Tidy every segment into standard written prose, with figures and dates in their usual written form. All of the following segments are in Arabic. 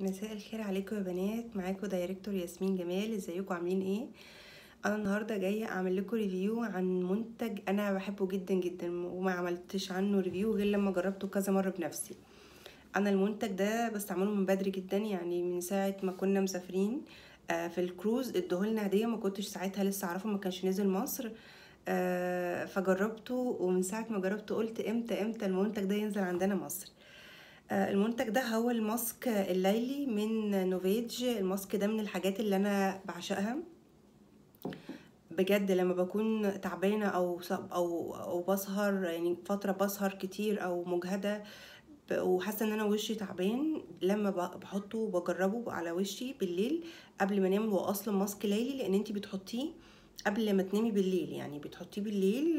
مساء الخير عليكم يا بنات. معاكم دايركتور ياسمين جمال. ازيكم عاملين ايه؟ انا النهارده جايه اعمل لكم ريفيو عن منتج انا بحبه جدا جدا، وما عملتش عنه ريفيو غير لما جربته كذا مره بنفسي. انا المنتج ده بستعمله من بدري جدا، يعني من ساعه ما كنا مسافرين في الكروز ادهولنا هديه، ما كنتش ساعتها لسه اعرفه، ما كانش نزل مصر. فجربته، ومن ساعه ما جربته قلت امتى المنتج ده ينزل عندنا مصر. المنتج ده هو الماسك الليلي من نوفيج. الماسك ده من الحاجات اللي انا بعشقها بجد. لما بكون تعبانه او بسهر، يعني فتره بسهر كتير او مجهده وحاسه ان انا وشي تعبان، لما بحطه وبجربه على وشي بالليل قبل ما انام. هو اصلا ماسك ليلي لان انتي بتحطيه قبل ما تنامي بالليل، يعني بتحطيه بالليل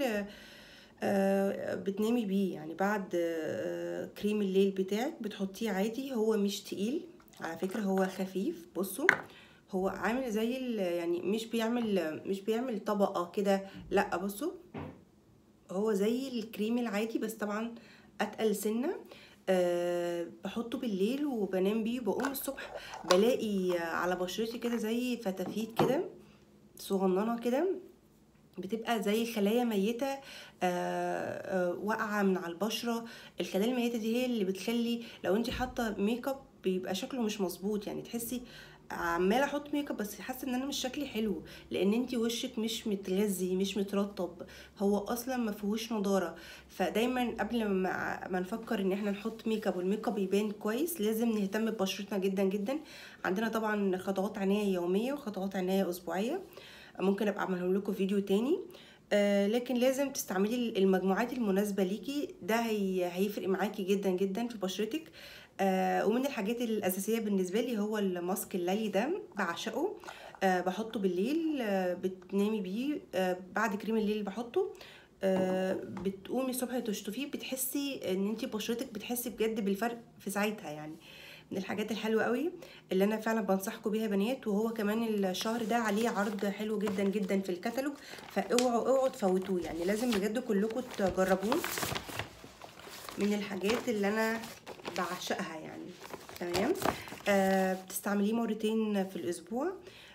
بتنامي بيه، يعني بعد كريم الليل بتاعك بتحطيه عادي. هو مش تقيل على فكرة، هو خفيف. بصوا، هو عامل زي يعني مش بيعمل طبقة كده، لا بصوا هو زي الكريم العادي، بس طبعا اتقل سنة. بحطه بالليل وبنام بيه، وبقوم الصبح بلاقي على بشرتي كده زي فتافيت كده صغننة كده، بتبقى زي خلايا ميتة واقعة من على البشرة. الخلايا الميتة دي هي اللي بتخلي لو انتي حاطة ميك اب بيبقى شكله مش مظبوط، يعني تحسي عمالة احط ميك اب بس حاسة ان انا مش شكلي حلو، لان انتي وشك مش متغذي مش مترطب، هو اصلا ما فيهوش نضارة. فدايما قبل ما نفكر ان احنا نحط ميك اب والميك اب يبان كويس، لازم نهتم ببشرتنا جدا جدا. عندنا طبعا خطوات عناية يومية وخطوات عناية اسبوعية، ممكن ابقى اعملهم لكم فيديو تاني. لكن لازم تستعملي المجموعات المناسبة ليكي، ده هيفرق معاكي جدا جدا في بشرتك. ومن الحاجات الأساسية بالنسبة لي هو الماسك الليلي ده، بعشقه. بحطه بالليل، بتنامي بيه بعد كريم الليل بحطه. بتقومي الصبح تشطفيه، بتحسي ان انتي بشرتك بتحسي بجد بالفرق في ساعتها. يعني من الحاجات الحلوه قوي اللي انا فعلا بنصحكم بيها بنات. وهو كمان الشهر ده عليه عرض حلو جدا جدا في الكتالوج، فاوعوا تفوتوه، يعني لازم بجد كلكم تجربوه. من الحاجات اللي انا بعشقها يعني. تمام. بتستعمليه مرتين في الاسبوع.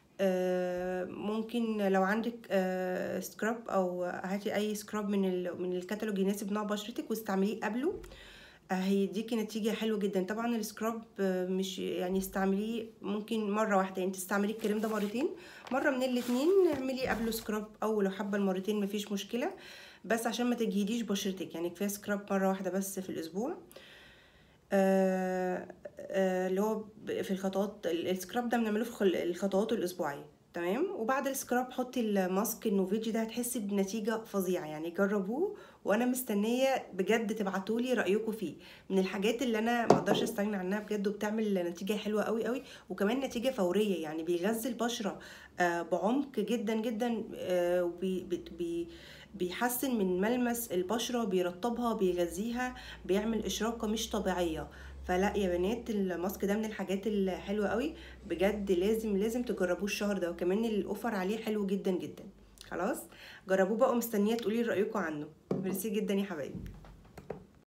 ممكن لو عندك سكراب، او هاتي اي سكراب من الكتالوج يناسب نوع بشرتك واستعمليه قبله، هيديكي نتيجة حلوة جدا. طبعا السكراب مش يعني استعمليه ممكن مرة واحدة، يعني تستعملي الكريم ده مرتين، مرة من الاتنين اعملي قبله سكراب، او لو حابة المرتين مفيش مشكلة، بس عشان ما تجهديش بشرتك، يعني كفاية سكراب مرة واحدة بس في الاسبوع. اللي هو في الخطوات، السكراب ده بنعمله في الخطوات الاسبوعيه. تمام. وبعد السكراب حطي الماسك النوفيجي ده، هتحسي بنتيجه فظيعه، يعني جربوه وانا مستنيه بجد تبعتولي رايكم فيه. من الحاجات اللي انا ما اقدرش استغنى عنها بجد، وبتعمل نتيجه حلوه قوي قوي، وكمان نتيجه فوريه، يعني بيغذي البشره بعمق جدا جدا. بيحسن من ملمس البشره، بيرطبها بيغذيها، بيعمل اشراقه مش طبيعيه. فلا يا بنات، الماسك ده من الحاجات الحلوه قوي بجد، لازم تجربوه الشهر ده، وكمان الاوفر عليه حلو جدا جدا. خلاص جربوه بقى، ومستنيه تقولي رايكم عنه. ميرسي جدا يا حبايبي.